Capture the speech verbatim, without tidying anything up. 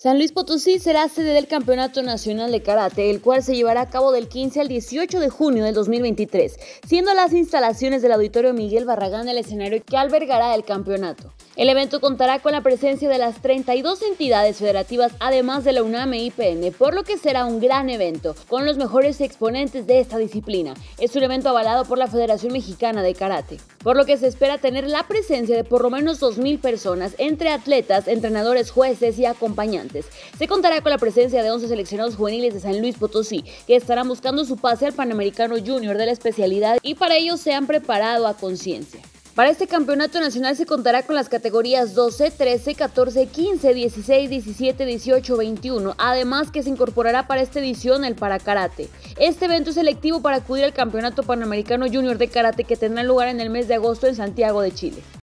San Luis Potosí será sede del Campeonato Nacional de Karate, el cual se llevará a cabo del quince al dieciocho de junio del dos mil veintitrés, siendo las instalaciones del Auditorio Miguel Barragán el escenario que albergará el campeonato. El evento contará con la presencia de las treinta y dos entidades federativas, además de la UNAM e I P N, por lo que será un gran evento, con los mejores exponentes de esta disciplina. Es un evento avalado por la Federación Mexicana de Karate, por lo que se espera tener la presencia de por lo menos dos mil personas, entre atletas, entrenadores, jueces y acompañantes. Se contará con la presencia de once seleccionados juveniles de San Luis Potosí, que estarán buscando su pase al Panamericano Junior de la especialidad y para ello se han preparado a conciencia. Para este campeonato nacional se contará con las categorías doce, trece, catorce, quince, dieciséis, diecisiete, dieciocho, veintiuno, además que se incorporará para esta edición el Parakarate. Este evento es selectivo para acudir al Campeonato Panamericano Junior de Karate que tendrá lugar en el mes de agosto en Santiago de Chile.